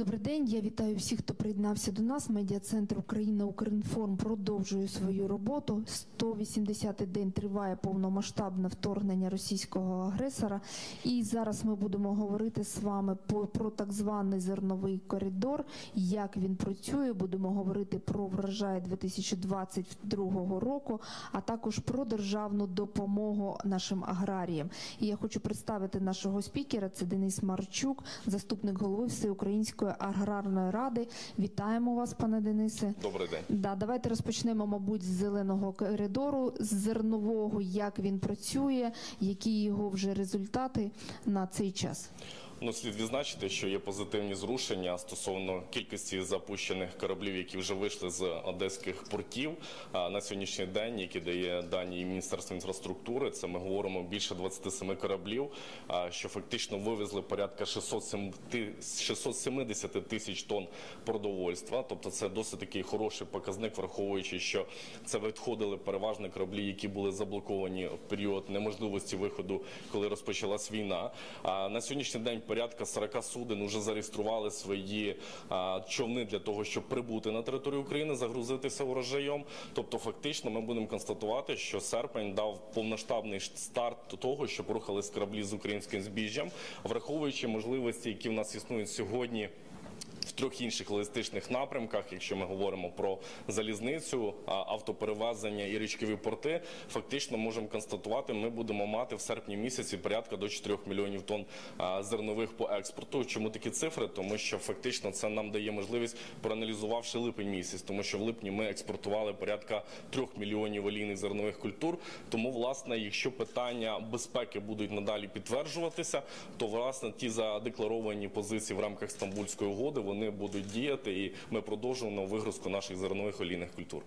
Добрий день, я вітаю всіх, хто приєднався до нас. Медіа-центр Україна Укрінформ продовжує свою роботу. 180-й день триває повномасштабне вторгнення російського агресора. І зараз ми будемо говорити з вами про так званий зерновий коридор, як він працює, будемо говорити про врожай 2022 року, а також про державну допомогу нашим аграріям. І я хочу представити нашого спікера, це Денис Марчук, заступник голови Всеукраїнської аграрної ради. Вітаємо вас, пане Денисе. Добрий день. Да, давайте розпочнемо, мабуть, з зеленого коридору, з зернового, як він працює, які його вже результати на цей час. Слід відзначити, що є позитивні зрушення стосовно кількості запущених кораблів, які вже вийшли з одеських портів. На сьогоднішній день, які дає дані Міністерства інфраструктури, це ми говоримо більше 27 кораблів, що фактично вивезли порядка 670 тисяч тонн продовольства. Тобто це досить такий хороший показник, враховуючи, що це відходили переважно кораблі, які були заблоковані в період неможливості виходу, коли розпочалась війна. На сьогоднішній день порядка 40 суден вже зареєстрували свої човни для того, щоб прибути на територію України, загрузитися урожаєм. Тобто фактично ми будемо констатувати, що серпень дав повноштабний старт до того, щоб рухались кораблі з українським збіжжям, враховуючи можливості, які в нас існують сьогодні в трьох інших логістичних напрямках, якщо ми говоримо про залізницю, автоперевезення і річкові порти, фактично можемо констатувати, ми будемо мати в серпні місяці порядка до 4 мільйонів тонн зернових по експорту. Чому такі цифри? Тому що фактично це нам дає можливість, проаналізувавши липень місяць, тому що в липні ми експортували порядка 3 мільйонів олійних зернових культур. Тому, власне, якщо питання безпеки будуть надалі підтверджуватися, то, власне, ті задекларовані позиції в рамках Стамбульської угоди, вони будуть діяти, і ми продовжуємо вигрузку наших зернових олійних культур.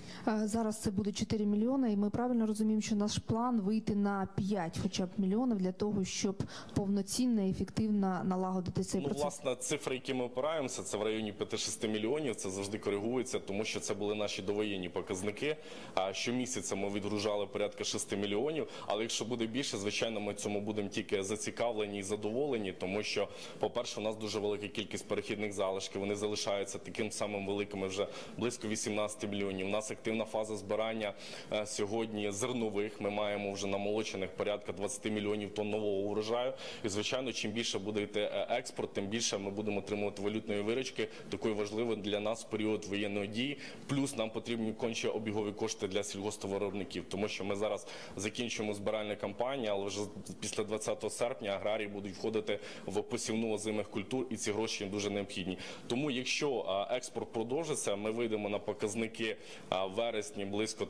Зараз це буде 4 мільйони, і ми правильно розуміємо, що наш план вийти на 5 хоча б мільйонів для того, щоб повноцінно і ефективно налагодити цей процес? Власне, цифри, які ми опираємося, це в районі 5-6 мільйонів, це завжди коригується, тому що це були наші довоєнні показники. Щомісяця ми відгружали порядка 6 мільйонів, але якщо буде більше, звичайно, ми цьому будемо тільки зацікавлені і задоволені, тому що, по-перше, у нас дуже велика кількість перехідних залишків, вони залишаються таким самим великими вже близько 18 мільйонів. У нас активна фаза збирання сьогодні зернових. Ми маємо вже намолочених порядка 20 мільйонів тонн нового урожаю. І, звичайно, чим більше буде йти експорт, тим більше ми будемо отримувати валютної виручки, такої важливої для нас в період воєнної дії. Плюс нам потрібні конче обігові кошти для сільгосптовиробників, тому що ми зараз закінчуємо збиральну кампанію, але вже після 20 серпня аграрії будуть входити в посівну озимих культур, і ці гроші їм дуже необхідні. Тому, якщо експорт продовжиться, ми вийдемо на показники вересні близько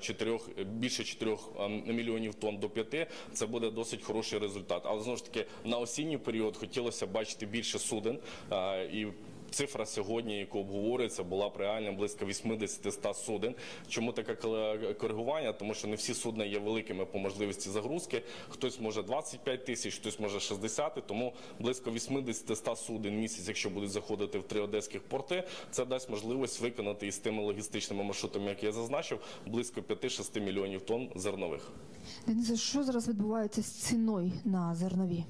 більше 4 мільйонів тонн до 5, це буде досить хороший результат. Але, знову ж таки, на осінній період хотілося бачити більше суден, і цифра сьогодні, яку обговорюється, була б реально близько 80-100 суден. Чому таке коригування? Тому що не всі судна є великими по можливості загрузки. Хтось може 25 тисяч, хтось може 60, тому близько 80-100 суден в місяць, якщо будуть заходити в 3 одеських порти, це дасть можливість виконати із тими логістичними маршрутами, які я зазначив, близько 5-6 мільйонів тонн зернових. Денисе, що зараз відбувається з ціною на зернові?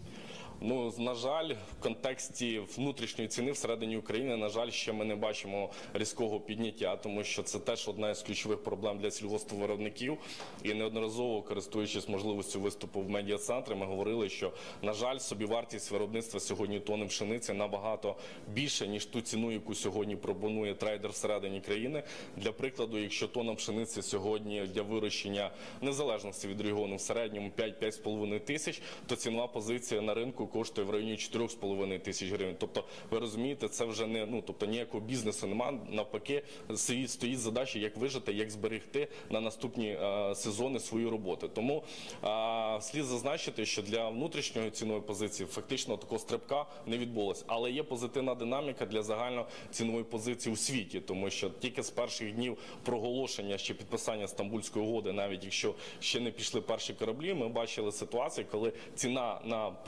На жаль, в контексті внутрішньої ціни всередині України, на жаль, ще ми не бачимо різкого підняття, тому що це теж одна з ключових проблем для сільгоспвиробників. І неодноразово, користуючись можливістю виступу в медіа-центрі, ми говорили, що, на жаль, собівартість виробництва сьогодні тонни пшениці набагато більше, ніж ту ціну, яку сьогодні пропонує трейдер всередині країни. Для прикладу, якщо тонна пшениці сьогодні для вирощення, незалежності від регіону, в середньому 5-5,5 тисяч, то цінова позиція на ринку коштує в районі 4,5 тисяч гривень. Тобто, ви розумієте, це вже ніякого бізнесу немає, навпаки, стоїть задача, як вижити, як зберегти на наступні сезони свої роботи. Тому слід зазначити, що для внутрішньої цінової позиції фактично такого стрибка не відбулося. Але є позитивна динаміка для загальноцінової позиції у світі, тому що тільки з перших днів проголошення ще підписання Стамбульської угоди, навіть якщо ще не пішли перші кораблі, ми бачили ситуацію, коли ціна на продовольчу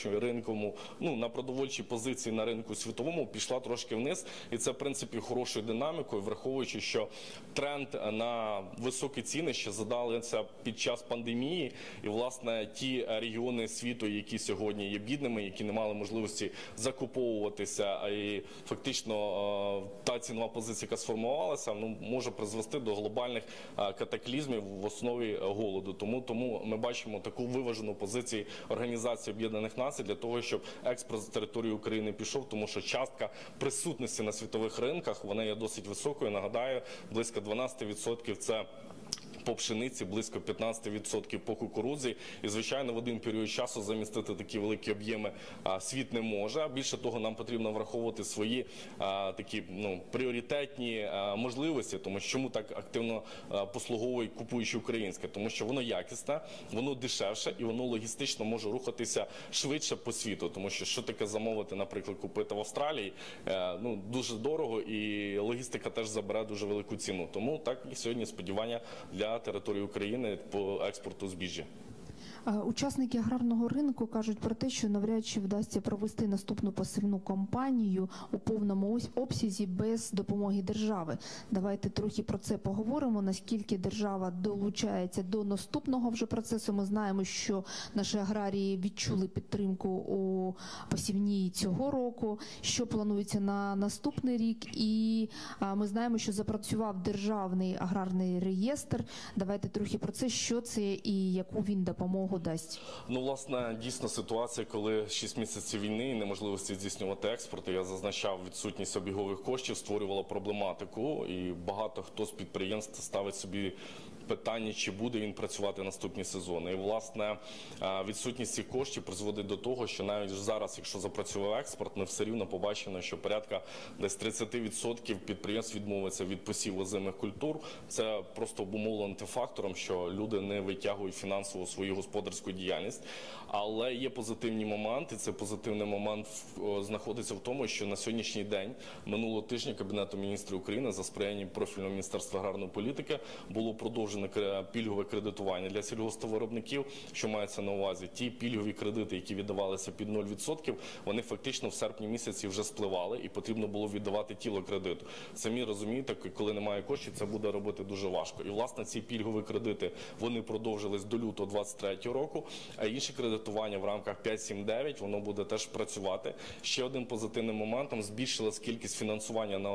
на продовольчій позиції на ринку світовому пішла трошки вниз. І це, в принципі, хорошою динамікою, враховуючи, що тренд на високі ціни ще задалися під час пандемії. І, власне, ті регіони світу, які сьогодні є бідними, які не мали можливості закуповуватися, і фактично та цінова позиція, яка сформувалася, може призвести до глобальних катаклізмів в основі голоду. Тому ми бачимо таку виважену позицію Організації Об'єднаних Націй для того, щоб експорт з території України пішов, тому що частка присутності на світових ринках, вона є досить високою. Нагадаю, близько 12% це по пшениці, близько 15% по кукурудзі. І, звичайно, в один період часу замістити такі великі об'єми світ не може. Більше того, нам потрібно враховувати свої такі пріоритетні можливості, тому що чому так активно послуговує купуючи українське? Тому що воно якісне, воно дешевше і воно логістично може рухатися швидше по світу. Тому що таке замовити, наприклад, купити в Австралії, дуже дорого і логістика теж забере дуже велику ціну. Тому так і сьогодні сподівання для території України по експорту збіжжя. Учасники аграрного ринку кажуть про те, що навряд чи вдасться провести наступну посівну кампанію у повному обсязі без допомоги держави. Давайте трохи про це поговоримо, наскільки держава долучається до наступного вже процесу. Ми знаємо, що наші аграрії відчули підтримку у посівній цього року, що планується на наступний рік, і ми знаємо, що запрацював державний аграрний реєстр. Давайте трохи про це, що це і яку він допомогу дасть. Власне, дійсно ситуація, коли 6 місяців війни і неможливості здійснювати експорт, я зазначав, відсутність обігових коштів створювала проблематику, і багато хто з підприємств ставить собі питання, чи буде він працювати наступні сезони. І, власне, відсутність цих коштів призводить до того, що навіть зараз, якщо запрацював експорт, ми все рівно побачимо, що порядка десь 30% підприємств відмовиться від посіву озимих культур. Це просто обумовлено тим фактором, що люди не витягують фінансово свою господарську діяльність. Але є позитивні моменти. Цей позитивний момент знаходиться в тому, що на сьогоднішній день, минулого тижня, Кабінетом міністрів України за сприяння профільного Міністерства аграрної політики було продовжено пільгове кредитування для сільгоспвиробників. Що мається на увазі? Ті пільгові кредити, які віддавалися під 0%, вони фактично в серпні місяці вже спливали і потрібно було віддавати тіло кредиту. Самі розумієте, коли немає коштів, це буде робити дуже важко. І, власне, ці пільгові кредити, вони продовжились до лютого 2023 року, а інші кредитування в рамках 5-7-9, воно буде теж працювати. Ще один позитивним моментом: збільшилась кількість фінансування на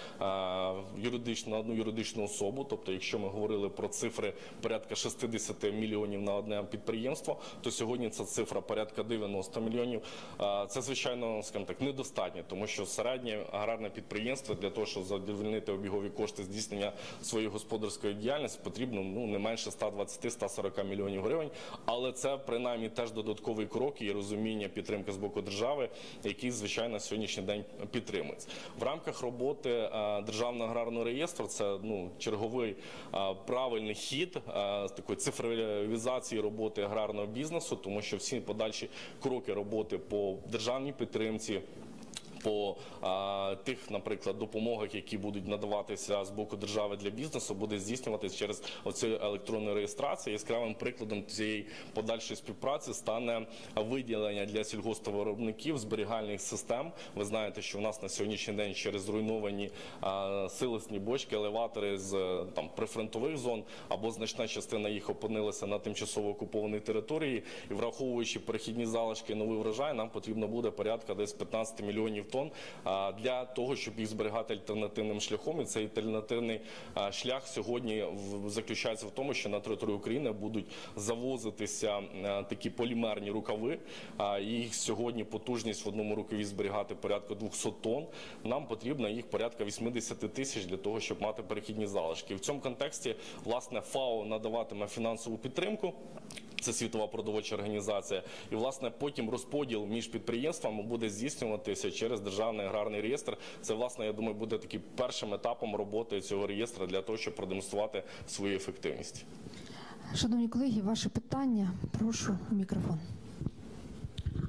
одну юридичну особу. Тобто, якщо ми говорили про цифри порядка 60 мільйонів на одне підприємство, то сьогодні ця цифра порядка 90 мільйонів. Це, звичайно, скажімо так, недостатньо, тому що середнє аграрне підприємство для того, щоб задовольнити обігові кошти здійснення своєї господарської діяльності, потрібно не менше 120-140 мільйонів гривень. Але це, принаймні, теж додатковий крок і розуміння підтримки з боку держави, який, звичайно, на сьогоднішній день підтримується. В рамках роботи Державного аграрного реєстру це черговий правильний хід такої цифровізації роботи аграрного бізнесу, тому що всі подальші кроки роботи по державній підтримці, по тих, наприклад, допомогах, які будуть надаватися з боку держави для бізнесу, буде здійснюватися через оцю електронну реєстрацію. Яскравим прикладом цієї подальшої співпраці стане виділення для сільгоспвиробників зберігальних систем. Ви знаєте, що в нас на сьогоднішній день через зруйновані силосні бочки, елеватори з прифронтових зон, або значна частина їх опинилася на тимчасово окупованій території, і враховуючи перехідні залишки і новий врожай, нам потрібно буде порядка десь 15 мільйонів тонн для того, щоб їх зберігати альтернативним шляхом. І цей альтернативний шлях сьогодні заключається в тому, що на територію України будуть завозитися такі полімерні рукави. Їх сьогодні потужність в одному рукаві зберігати порядка 200 тонн. Нам потрібно їх порядка 80 тисяч для того, щоб мати перехідні залишки. В цьому контексті, власне, ФАО надаватиме фінансову підтримку. Це Світова продовольча організація. І, власне, потім розподіл між підприємствами буде здійснюватися через Державний аграрний реєстр. Це, власне, я думаю, буде таким першим етапом роботи цього реєстру для того, щоб продемонструвати свою ефективність. Шановні колеги, ваше питання. Прошу мікрофон.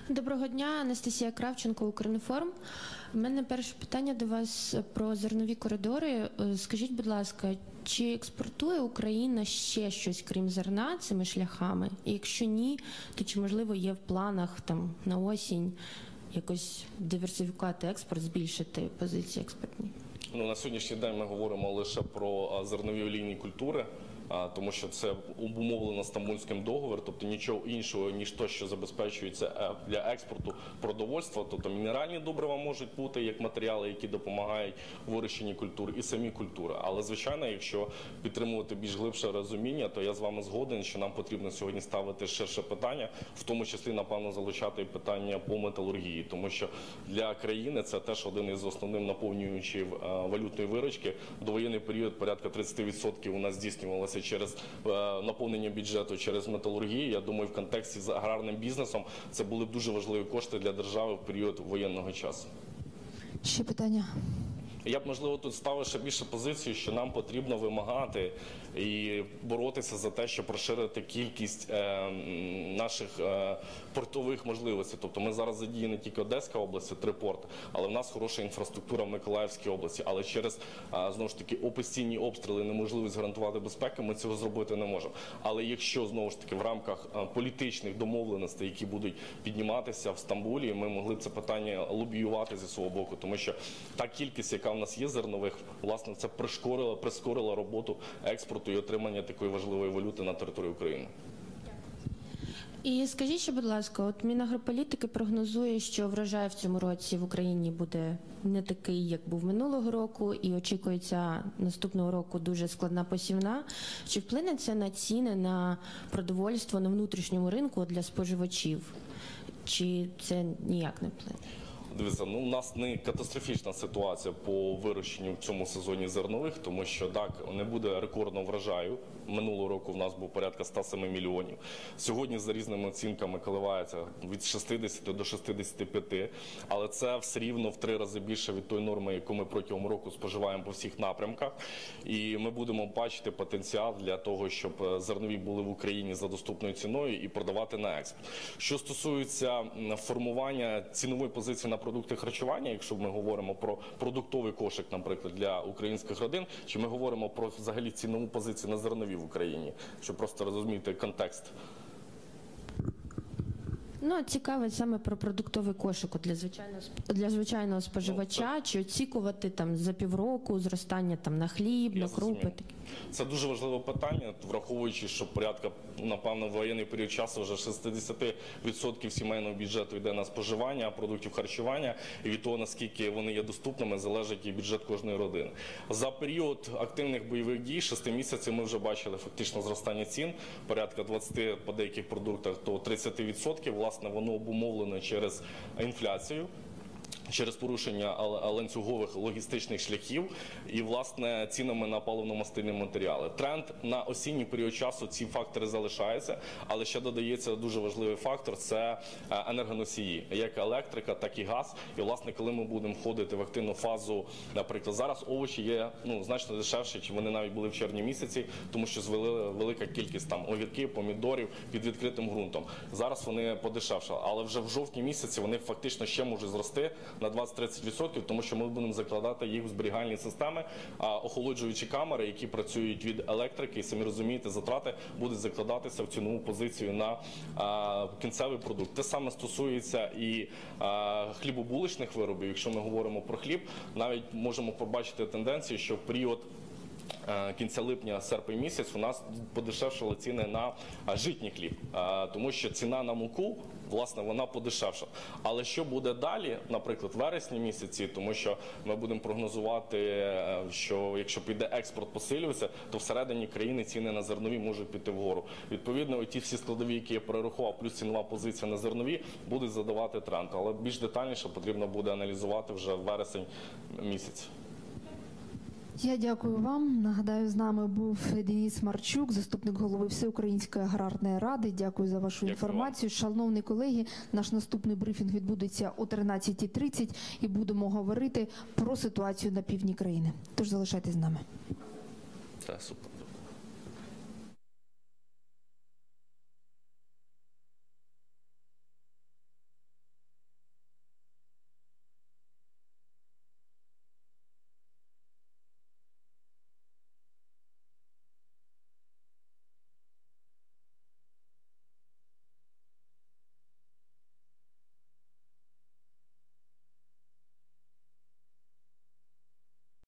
Доброго дня, Анастасія Кравченко, Укрінформ. У мене перше питання до вас про зернові коридори. Скажіть, будь ласка, чи експортує Україна ще щось, крім зерна, цими шляхами? І якщо ні, то чи, можливо, є в планах там на осінь якось диверсифікувати експорт, збільшити позиції експортні? На сьогоднішній день ми говоримо лише про зернові олійні культури, тому що це обумовлено Стамбульським договором, тобто нічого іншого, ніж те, що забезпечується для експорту продовольства, тобто мінеральні добрива можуть бути як матеріали, які допомагають у вирощенні культур, і самі культури. Але, звичайно, якщо підтримувати більш глибше розуміння, то я з вами згоден, що нам потрібно сьогодні ставити ширше питання, в тому числі, напевно, залучати питання по металургії, тому що для країни це теж один із основних наповнюючих валютної виручки. В довоєнний період порядка 30% у нас здійснювалося через наповнення бюджету, через металургію. Я думаю, в контексті з аграрним бізнесом це були б дуже важливі кошти для держави в період воєнного часу. Ще питання? Я б, можливо, тут ставив ще більше позицію, що нам потрібно вимагати і боротися за те, щоб розширити кількість наших портових можливостей. Тобто ми зараз задіяні не тільки Одеська область, 3 порти, але в нас хороша інфраструктура в Миколаївській області. Але через, знову ж таки, постійні обстріли, неможливість гарантувати безпеку, ми цього зробити не можемо. Але якщо, знову ж таки, в рамках політичних домовленостей, які будуть підніматися в Стамбулі, ми могли б це питання лобіювати зі свого боку, тому що та кількість, яка в нас є зернових, власне, це прискорило роботу експорту і отримання такої важливої валюти на території України. І скажіть ще, будь ласка, от Мінагрополітики прогнозує, що врожай в цьому році в Україні буде не такий, як був минулого року, і очікується наступного року дуже складна посівна. Чи вплине це на ціни на продовольство на внутрішньому ринку для споживачів? Чи це ніяк не вплине? Дивіться, у нас не катастрофічна ситуація по вирощенню в цьому сезоні зернових, тому що так, не буде рекордного врожаю. Минулого року в нас був порядка 107 мільйонів. Сьогодні за різними оцінками коливається від 60 до 65, але це все рівно в 3 рази більше від тої норми, яку ми протягом року споживаємо по всіх напрямках. І ми будемо бачити потенціал для того, щоб зернові були в Україні за доступною ціною і продавати на експорт. Що стосується формування цінової позиції на продукти харчування, якщо ми говоримо про продуктовий кошик, наприклад, для українських родин, чи ми говоримо про взагалі цінову позицію на зернові в Україні, щоб просто розуміти контекст. Цікавить саме про продуктовий кошик для звичайного споживача, чи очікувати там за півроку зростання там на хліб, на крупи. Це дуже важливе питання, враховуючи, що порядка, напевно, в воєнний період часу вже 60% сімейного бюджету йде на споживання продуктів харчування, і від того, наскільки вони є доступними, залежить і бюджет кожної родини. За період активних бойових дій, 6 місяців, ми вже бачили фактично зростання цін, порядка 20 по деяких продуктах, то 30%, власне, воно обумовлено через інфляцію, через порушення ланцюгових логістичних шляхів і, власне, цінами на паливно-мастильні матеріали. Тренд на осінній період часу ці фактори залишаються, але ще додається дуже важливий фактор – це енергоносії, як електрика, так і газ. І, власне, коли ми будемо входити в активну фазу, наприклад, зараз овочі є значно дешевші, чи вони навіть були в червні місяці, тому що звели велика кількість там огірків, помідорів під відкритим ґрунтом. Зараз вони подешевшали, але вже в жовтні місяці вони фактично ще можуть зрости на 20-30%, тому що ми будемо закладати їх в зберігальні системи, охолоджуючі камери, які працюють від електрики, і самі розумієте, затрати будуть закладатися в цінову позицію на кінцевий продукт. Те саме стосується і хлібобулочних виробів. Якщо ми говоримо про хліб, навіть можемо побачити тенденцію, що в період кінця липня, серпень місяць у нас подешевшали ціни на житній хліб, тому що ціна на муку, власне, вона подешевша. Але що буде далі, наприклад, в вересні місяці, тому що ми будемо прогнозувати, що якщо піде експорт посилюється, то всередині країни ціни на зернові можуть піти вгору. Відповідно, ті всі складові, які я перерахував, плюс цінова позиція на зернові, будуть задавати тренд. Але більш детальніше потрібно буде аналізувати вже в вересень місяць. Я дякую вам. Нагадаю, з нами був Денис Марчук, заступник голови Всеукраїнської аграрної ради. Дякую за вашу інформацію. Шановні колеги, наш наступний брифінг відбудеться о 13:30 і будемо говорити про ситуацію на півдні країни. Тож залишайтесь з нами. Це супер.